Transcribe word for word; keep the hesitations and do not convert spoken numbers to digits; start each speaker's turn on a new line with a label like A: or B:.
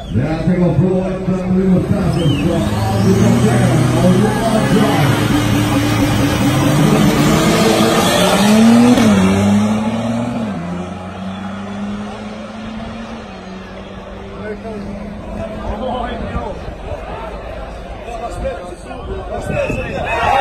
A: Yeah, take a full one from Lima Santos from Audi
B: Oh, I know. That's better. That's better.